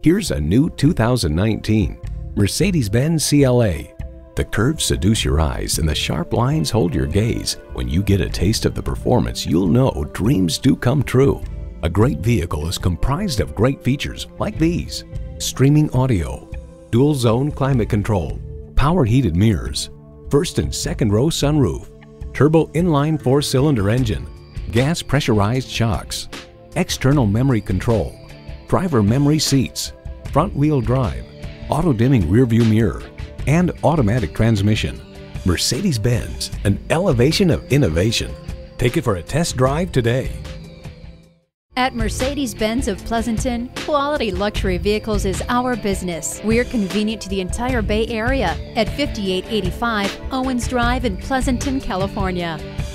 Here's a new 2019 Mercedes-Benz CLA. The curves seduce your eyes and the sharp lines hold your gaze. When you get a taste of the performance, you'll know dreams do come true. A great vehicle is comprised of great features like these: streaming audio, dual zone climate control, power heated mirrors, first and second row sunroof, turbo inline 4-cylinder engine, gas pressurized shocks, external memory control, driver memory seats, front wheel drive, auto dimming rear view mirror, and automatic transmission. Mercedes-Benz, an elevation of innovation. Take it for a test drive today. At Mercedes-Benz of Pleasanton, quality luxury vehicles is our business. We're convenient to the entire Bay Area at 5885 Owens Drive in Pleasanton, California.